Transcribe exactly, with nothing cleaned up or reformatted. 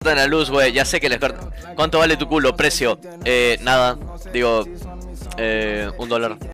cortan la luz, güey. Ya sé que les cortan. ¿Cuánto vale tu culo? Precio. Eh, nada. Digo, eh, un dólar.